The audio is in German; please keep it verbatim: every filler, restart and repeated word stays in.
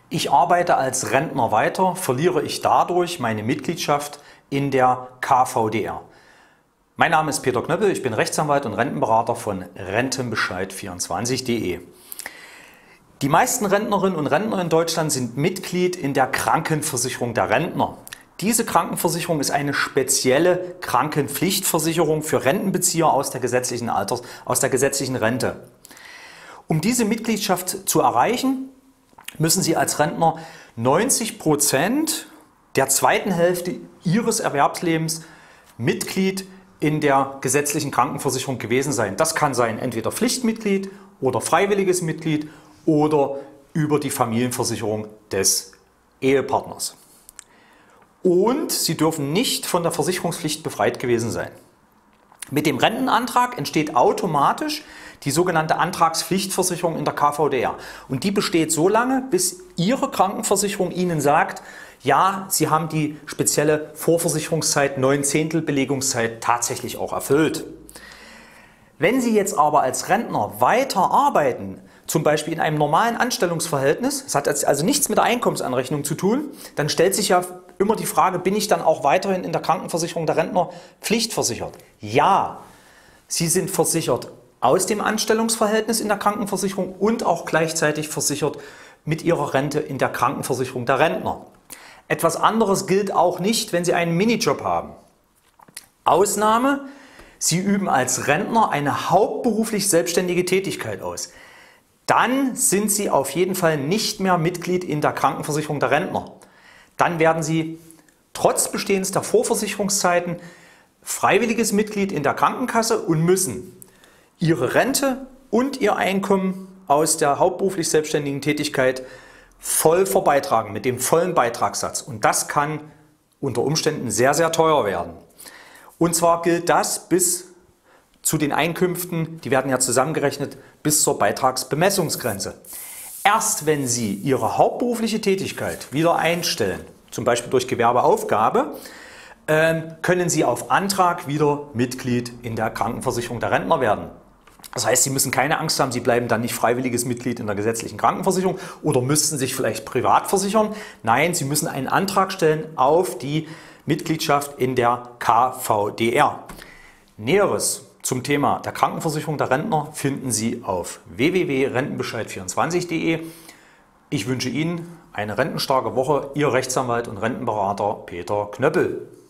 Ich arbeite als Rentner weiter, verliere ich dadurch meine Mitgliedschaft in der K V D R. Mein Name ist Peter Knöppel, ich bin Rechtsanwalt und Rentenberater von Rentenbescheid vierundzwanzig punkt de. Die meisten Rentnerinnen und Rentner in Deutschland sind Mitglied in der Krankenversicherung der Rentner. Diese Krankenversicherung ist eine spezielle Krankenpflichtversicherung für Rentenbezieher aus der gesetzlichen Alters, aus der gesetzlichen Rente. Um diese Mitgliedschaft zu erreichen, müssen Sie als Rentner neunzig Prozent der zweiten Hälfte Ihres Erwerbslebens Mitglied in der gesetzlichen Krankenversicherung gewesen sein. Das kann sein entweder Pflichtmitglied oder freiwilliges Mitglied oder über die Familienversicherung des Ehepartners. Und Sie dürfen nicht von der Versicherungspflicht befreit gewesen sein. Mit dem Rentenantrag entsteht automatisch die sogenannte Antragspflichtversicherung in der K V D R. Und die besteht so lange, bis Ihre Krankenversicherung Ihnen sagt, ja, Sie haben die spezielle Vorversicherungszeit, neun Zehntel Belegungszeit tatsächlich auch erfüllt. Wenn Sie jetzt aber als Rentner weiter arbeiten, zum Beispiel in einem normalen Anstellungsverhältnis, das hat also nichts mit der Einkommensanrechnung zu tun, dann stellt sich ja immer die Frage, bin ich dann auch weiterhin in der Krankenversicherung der Rentner pflichtversichert? Ja, Sie sind versichert aus dem Anstellungsverhältnis in der Krankenversicherung und auch gleichzeitig versichert mit Ihrer Rente in der Krankenversicherung der Rentner. Etwas anderes gilt auch nicht, wenn Sie einen Minijob haben. Ausnahme: Sie üben als Rentner eine hauptberuflich selbstständige Tätigkeit aus. Dann sind Sie auf jeden Fall nicht mehr Mitglied in der Krankenversicherung der Rentner. Dann werden Sie trotz Bestehens der Vorversicherungszeiten freiwilliges Mitglied in der Krankenkasse und müssen Ihre Rente und Ihr Einkommen aus der hauptberuflich selbstständigen Tätigkeit voll verbeitragen, mit dem vollen Beitragssatz. Und das kann unter Umständen sehr, sehr teuer werden. Und zwar gilt das bis zu den Einkünften, die werden ja zusammengerechnet, bis zur Beitragsbemessungsgrenze. Erst wenn Sie Ihre hauptberufliche Tätigkeit wieder einstellen, zum Beispiel durch Gewerbeaufgabe, können Sie auf Antrag wieder Mitglied in der Krankenversicherung der Rentner werden. Das heißt, Sie müssen keine Angst haben, Sie bleiben dann nicht freiwilliges Mitglied in der gesetzlichen Krankenversicherung oder müssten sich vielleicht privat versichern. Nein, Sie müssen einen Antrag stellen auf die Mitgliedschaft in der K V D R. Näheres zum Thema der Krankenversicherung der Rentner finden Sie auf w w w punkt rentenbescheid vierundzwanzig punkt de. Ich wünsche Ihnen eine rentenstarke Woche. Ihr Rechtsanwalt und Rentenberater Peter Knöppel.